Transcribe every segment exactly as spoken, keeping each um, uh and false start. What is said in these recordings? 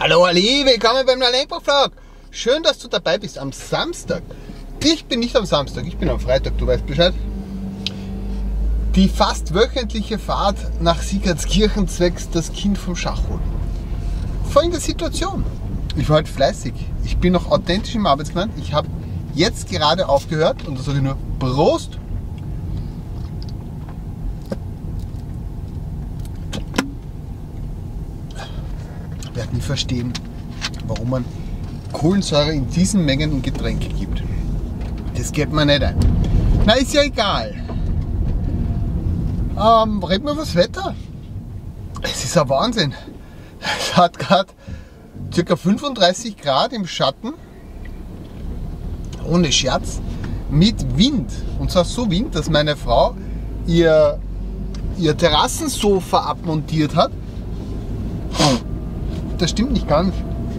Hallo Ali, willkommen beim Lenkbuch-Vlog. Schön, dass du dabei bist am Samstag. Ich bin nicht am Samstag, ich bin am Freitag, du weißt Bescheid. Die fast wöchentliche Fahrt nach Siegertskirchen zwecks das Kind vom Schach holen. Folgende Situation. Ich war halt fleißig. Ich bin noch authentisch im Arbeitsland. Ich habe jetzt gerade aufgehört und da sage ich nur Prost. Ich werde nie verstehen, warum man Kohlensäure in diesen Mengen in Getränke gibt. Das geht mir nicht ein. Na, ist ja egal. Ähm, reden wir über das Wetter. Es ist ein Wahnsinn. Es hat gerade ca. fünfunddreißig Grad im Schatten. Ohne Scherz. Mit Wind. Und zwar so Wind, dass meine Frau ihr, ihr Terrassensofa abmontiert hat. Das stimmt nicht ganz.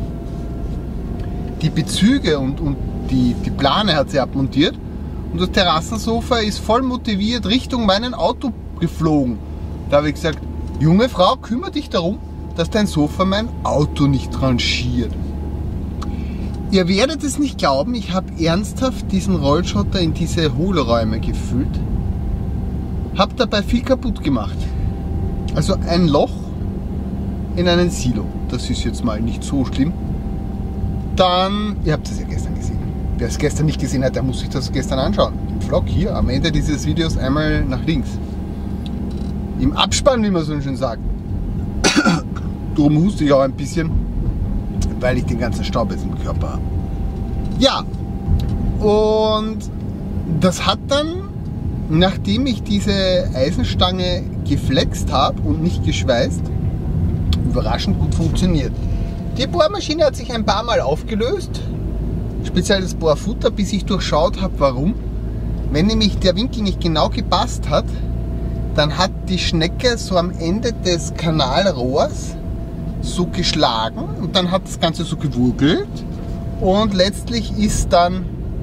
Die Bezüge und, und die, die Plane hat sie abmontiert. Und das Terrassensofa ist voll motiviert Richtung meinem Auto geflogen. Da habe ich gesagt, junge Frau, kümmere dich darum, dass dein Sofa mein Auto nicht rangiert. Ihr werdet es nicht glauben, ich habe ernsthaft diesen Rollschotter in diese Hohlräume gefüllt. Habe dabei viel kaputt gemacht. Also ein Loch in einen Silo. Das ist jetzt mal nicht so schlimm. Dann, ihr habt es ja gestern gesehen. Wer es gestern nicht gesehen hat, der muss sich das gestern anschauen. Im Vlog hier, am Ende dieses Videos einmal nach links. Im Abspann, wie man so schön sagt. Darum huste ich auch ein bisschen, weil ich den ganzen Staub jetzt im Körper habe. Ja, und das hat dann, nachdem ich diese Eisenstange geflext habe und nicht geschweißt, überraschend gut funktioniert. Die Bohrmaschine hat sich ein paar Mal aufgelöst, speziell das Bohrfutter, bis ich durchschaut habe, warum. Wenn nämlich der Winkel nicht genau gepasst hat, dann hat die Schnecke so am Ende des Kanalrohrs so geschlagen und dann hat das Ganze so gewurgelt und letztlich ist dann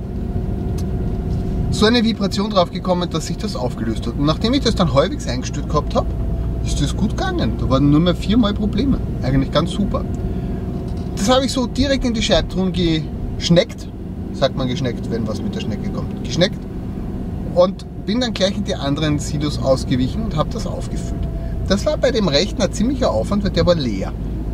so eine Vibration drauf gekommen, dass sich das aufgelöst hat. Und nachdem ich das dann halbwegs eingestellt gehabt habe, ist das gut gegangen. Da waren nur mehr viermal Probleme. Eigentlich ganz super. Das habe ich so direkt in die Scheibtruhen geschneckt. Sagt man geschneckt, wenn was mit der Schnecke kommt. Geschneckt. Und bin dann gleich in die anderen Silos ausgewichen und habe das aufgefüllt. Das war bei dem Rechner ziemlicher Aufwand, weil der war leer.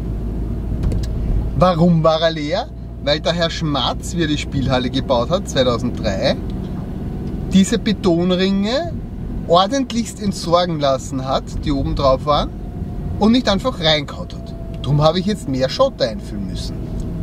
Warum war er leer? Weil der Herr Schmatz, wie er die Spielhalle gebaut hat, zweitausenddrei, diese Betonringe ordentlichst entsorgen lassen hat, die oben drauf waren, und nicht einfach reingehaut hat. Darum habe ich jetzt mehr Schotter einfüllen müssen.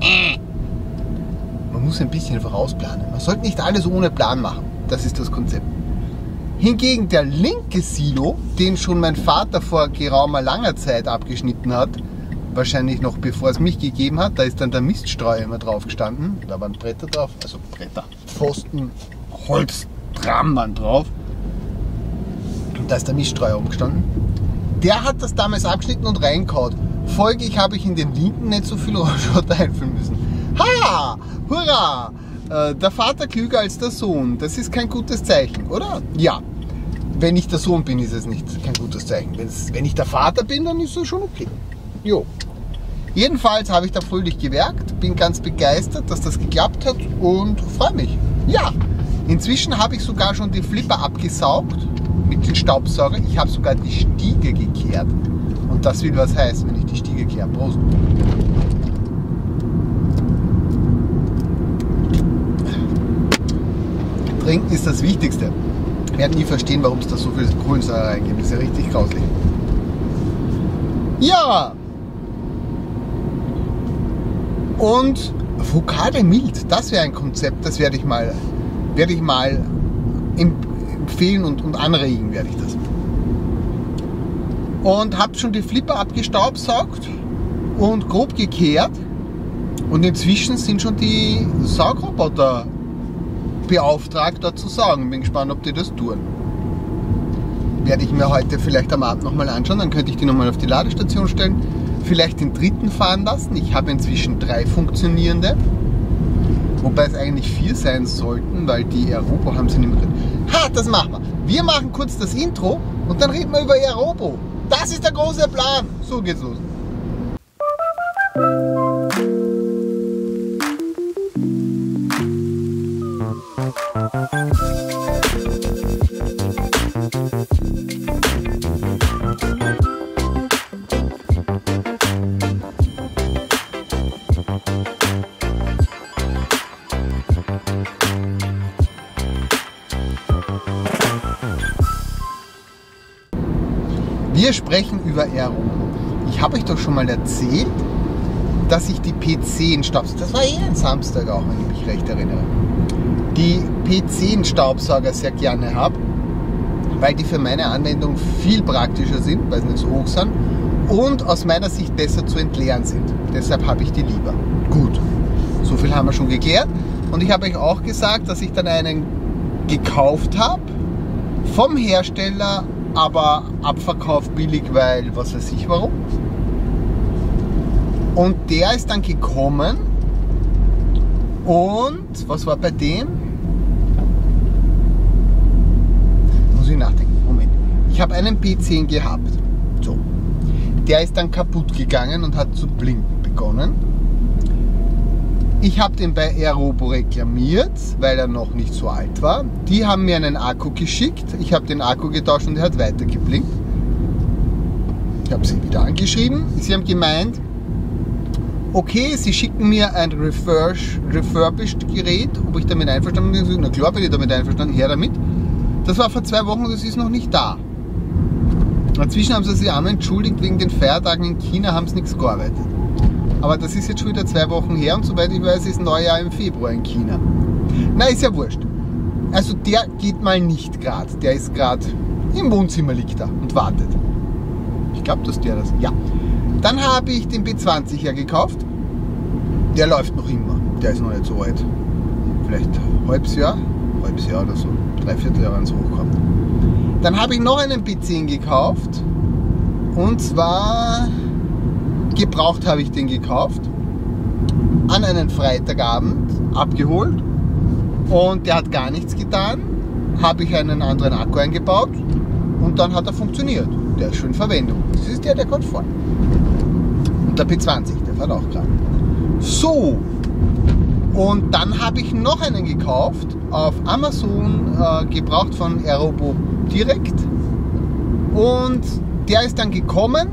Man muss ein bisschen vorausplanen. Man sollte nicht alles ohne Plan machen. Das ist das Konzept. Hingegen der linke Silo, den schon mein Vater vor geraumer langer Zeit abgeschnitten hat, wahrscheinlich noch bevor es mich gegeben hat, da ist dann der Miststreuer immer drauf gestanden. Da waren Bretter drauf, also Bretter, Pfosten, Holz, Trammern drauf. Da ist der Miststreuer umgestanden. Der hat das damals abgeschnitten und reingehauen. Folglich habe ich in den linken nicht so viel Rollschotter einfüllen müssen. Ha! Hurra! Äh, der Vater klüger als der Sohn. Das ist kein gutes Zeichen, oder? Ja. Wenn ich der Sohn bin, ist es nicht kein gutes Zeichen. Wenn's, wenn ich der Vater bin, dann ist es schon okay. Jo. Jedenfalls habe ich da fröhlich gewerkt, bin ganz begeistert, dass das geklappt hat und freue mich. Ja! Inzwischen habe ich sogar schon die Flipper abgesaugt mit den Staubsauger. Ich habe sogar die Stiege gekehrt. Und das will was heißen, wenn ich die Stiege kehre. Prost. Trinken ist das Wichtigste. Ich werde nie verstehen, warum es da so viel Kohlensäure reingeht. Das ist ja richtig grauslich. Ja! Und Focaccia mild, das wäre ein Konzept, das werde ich mal, werde ich mal empfehlen und, und anregen, werde ich das. Und habe schon die Flipper abgestaubsaugt und grob gekehrt. Und inzwischen sind schon die Saugroboter beauftragt, da zu saugen. Bin gespannt, ob die das tun. Werde ich mir heute vielleicht am Abend nochmal anschauen, dann könnte ich die nochmal auf die Ladestation stellen. Vielleicht den dritten fahren lassen. Ich habe inzwischen drei funktionierende. Wobei es eigentlich vier sein sollten, weil die Aerobo haben sie nicht mehr drin. Ha, das machen wir. Wir machen kurz das Intro und dann reden wir über Aerobo. Das ist der große Plan. So geht's los. Wir sprechen über Aerobo. Ich habe euch doch schon mal erzählt, dass ich die P zehn Staubsauger, das war eh ein Samstag auch, wenn ich mich recht erinnere, die P zehn Staubsauger sehr gerne habe, weil die für meine Anwendung viel praktischer sind, weil sie nicht so hoch sind und aus meiner Sicht besser zu entleeren sind. Deshalb habe ich die lieber. Gut, so viel haben wir schon geklärt. Und ich habe euch auch gesagt, dass ich dann einen gekauft habe, vom Hersteller, aber abverkauft billig, weil was weiß ich warum. Und der ist dann gekommen und was war bei dem? Muss ich nachdenken, Moment. Ich habe einen P zehn gehabt. So. Der ist dann kaputt gegangen und hat zu blinken begonnen. Ich habe den bei Aerobo reklamiert, weil er noch nicht so alt war. Die haben mir einen Akku geschickt. Ich habe den Akku getauscht und er hat weiter geblinkt. Ich habe sie wieder angeschrieben. Sie haben gemeint, okay, sie schicken mir ein refurbished Gerät, ob ich damit einverstanden bin. Na klar bin ich damit einverstanden, her damit. Das war vor zwei Wochen und es ist noch nicht da. Inzwischen haben sie sich einmal entschuldigt, wegen den Feiertagen in China haben sie nichts gearbeitet. Aber das ist jetzt schon wieder zwei Wochen her und soweit ich weiß, ist Neujahr im Februar in China. Na, ist ja wurscht. Also der geht mal nicht gerade. Der ist gerade im Wohnzimmer, liegt da und wartet. Ich glaube, dass der das... Ja. Dann habe ich den B zwanziger gekauft. Der läuft noch immer. Der ist noch nicht so alt. Vielleicht ein halbes Jahr. Halbes Jahr oder so. Dreiviertel Jahr, wenn es hochkommt. Dann habe ich noch einen B zehn gekauft. Und zwar... Gebraucht habe ich den gekauft. An einen Freitagabend abgeholt. Und der hat gar nichts getan. Habe ich einen anderen Akku eingebaut. Und dann hat er funktioniert. Der ist schon in Verwendung. Das ist der, der kommt vor. Der P zwanzig, der fährt auch gerade. So, und dann habe ich noch einen gekauft, auf Amazon, äh, gebraucht von Aerobo direkt. Und der ist dann gekommen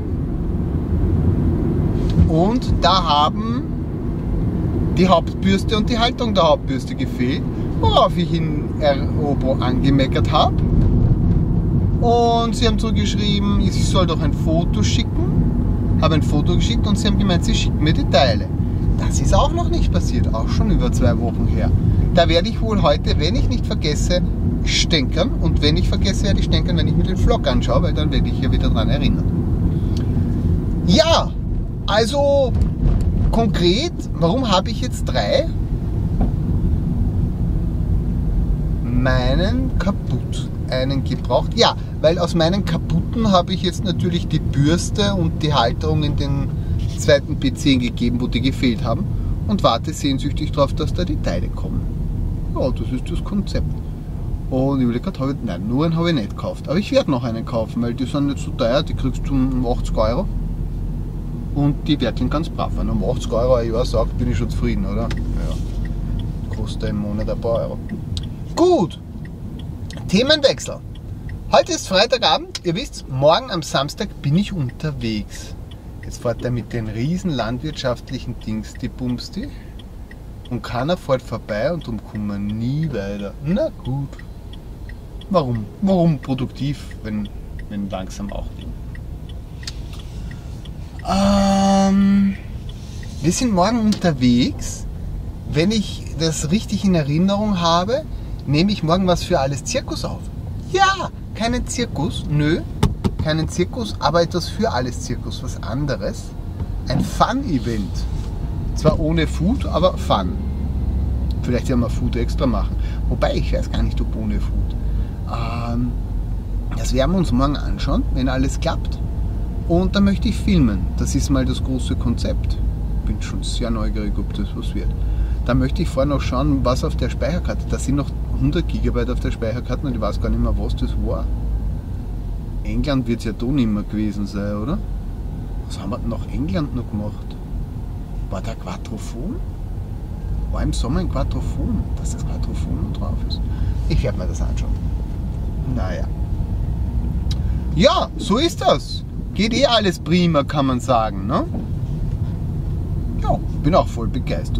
und da haben die Hauptbürste und die Haltung der Hauptbürste gefehlt, worauf ich in Aerobo angemeckert habe. Und sie haben zurückgeschrieben, ich soll doch ein Foto schicken. Habe ein Foto geschickt und sie haben gemeint, sie schicken mir die Teile. Das ist auch noch nicht passiert, auch schon über zwei Wochen her. Da werde ich wohl heute, wenn ich nicht vergesse, stänkern. Und wenn ich vergesse, werde ich stänkern, wenn ich mir den Vlog anschaue, weil dann werde ich ja wieder daran erinnern. Ja, also konkret, warum habe ich jetzt drei? Meinen kaputt. Einen gebraucht. Ja, weil aus meinen kaputten habe ich jetzt natürlich die Bürste und die Halterung in den zweiten P zehn gegeben, wo die gefehlt haben und warte sehnsüchtig darauf, dass da die Teile kommen. Ja, das ist das Konzept. Und ich überlege gerade, nein, nur einen habe ich nicht gekauft. Aber ich werde noch einen kaufen, weil die sind nicht so teuer, die kriegst du um achtzig Euro. Und die werkeln ganz brav. Wenn um achtzig Euro ein Jahr sagt, bin ich schon zufrieden, oder? Ja. Kostet im Monat ein paar Euro. Gut. Themenwechsel. Heute ist Freitagabend, ihr wisst, morgen am Samstag bin ich unterwegs. Jetzt fährt er mit den riesen landwirtschaftlichen Dings, die Bumsti. Und keiner fährt vorbei und darum kommen wir nie weiter. Na gut. Warum? Warum produktiv, wenn, wenn langsam auch nicht? Ähm, wir sind morgen unterwegs. Wenn ich das richtig in Erinnerung habe, nehme ich morgen was für alles Zirkus auf. Ja, keinen Zirkus, nö, keinen Zirkus, aber etwas für alles Zirkus, was anderes. Ein Fun-Event. Zwar ohne Food, aber Fun. Vielleicht werden wir Food extra machen. Wobei, ich weiß gar nicht, ob ohne Food. Ähm, das werden wir uns morgen anschauen, wenn alles klappt. Und dann möchte ich filmen. Das ist mal das große Konzept. Bin schon sehr neugierig, ob das was wird. Dann möchte ich vorher noch schauen, was auf der Speicherkarte. Da sind noch hundert Gigabyte auf der Speicherkarte und ich weiß gar nicht mehr, was das war. England wird es ja da nicht mehr gewesen sein, oder? Was haben wir denn nach England noch gemacht? War da Quattrophon? War im Sommer ein Quattrophon, dass das Quattrophon noch drauf ist. Ich werde mir das anschauen. Naja. Ja, so ist das. Geht eh alles prima, kann man sagen, ne? Ja, bin auch voll begeistert.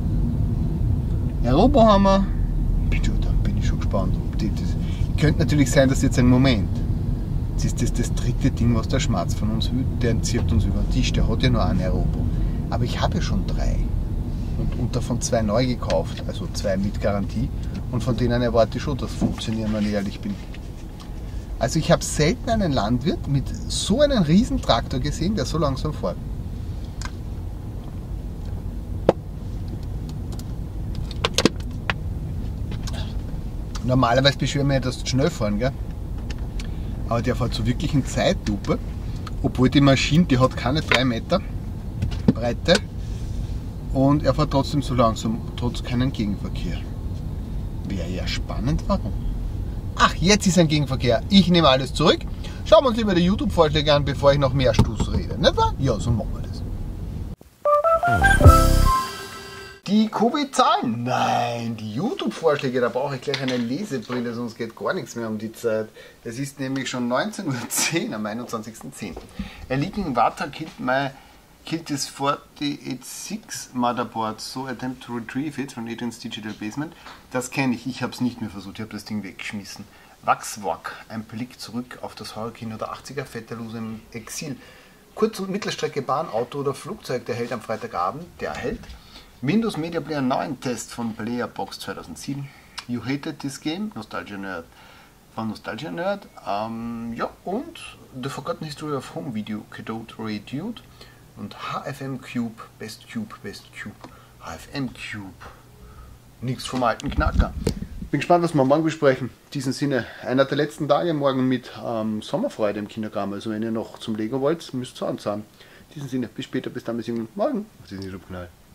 Aerobo haben wir. Bin, schon, da bin ich schon gespannt. Ob die, das, könnte natürlich sein, dass jetzt ein Moment. Jetzt ist das das dritte Ding, was der Schmatz von uns will. Der zirkt uns über den Tisch. Der hat ja nur einen Aerobo. Aber ich habe ja schon drei. Und, und davon zwei neu gekauft. Also zwei mit Garantie. Und von denen erwarte ich schon, dass funktionieren, wenn ich ehrlich bin. Also ich habe selten einen Landwirt mit so einem riesen Traktor gesehen, der so langsam fährt. Normalerweise beschweren wir ja, dass die schnell fahren, gell? Aber der fährt so wirklich in Zeitlupe, obwohl die Maschine, die hat keine drei Meter Breite und er fährt trotzdem so langsam, trotz keinen Gegenverkehr. Wäre ja spannend, warum? Ach, jetzt ist ein Gegenverkehr. Ich nehme alles zurück. Schauen wir uns lieber die YouTube-Vorschläge an, bevor ich noch mehr Stuss rede. Nicht wahr? Ja, so machen wir das. Die Covid-Zahlen? Nein, die YouTube-Vorschläge, da brauche ich gleich eine Lesebrille, sonst geht gar nichts mehr um die Zeit. Es ist nämlich schon neunzehn Uhr zehn am einundzwanzigsten zehnten A leaking water killed my killed this forty eighty-six motherboard, so attempt to retrieve it from Adrian's Digital Basement. Das kenne ich, ich habe es nicht mehr versucht, ich habe das Ding weggeschmissen. Wachswalk, ein Blick zurück auf das Hurricane oder achtziger, Vettelose im Exil. Kurz- und Mittelstrecke, Bahn, Auto oder Flugzeug, der hält am Freitagabend, der hält. Windows Media Player neun Test von Playerbox zweitausendsieben. You Hated This Game, Nostalgia Nerd von Nostalgia Nerd. Ähm, ja, und The Forgotten History of Home Video, Cadote Ray Dude. Und H F M Cube, Best Cube, Best Cube, H F M Cube. Nichts vom alten Knacker. Bin gespannt, was wir morgen besprechen. In diesem Sinne, einer der letzten Tage morgen mit ähm, Sommerfreude im Kindergarten. Also wenn ihr noch zum Lego wollt, müsst ihr anzahlen. In diesem Sinne, bis später, bis dann, bis morgen. Auf diesen YouTube-Kanal.